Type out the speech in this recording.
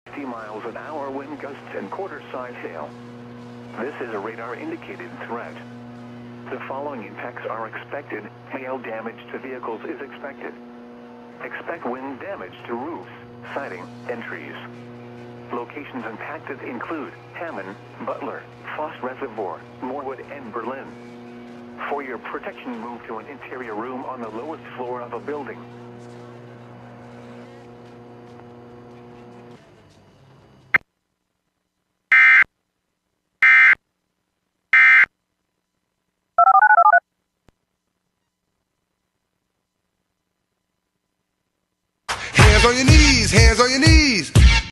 50 miles an hour wind gusts and quarter-size hail. This is a radar-indicated threat. The following impacts are expected. Hail damage to vehicles is expected. Expect wind damage to roofs, siding, and trees. Locations impacted include Hammond, Butler, Foss Reservoir, Moorwood, and Berlin. For your protection, move to an interior room on the lowest floor of a building. Hands on your knees, hands on your knees.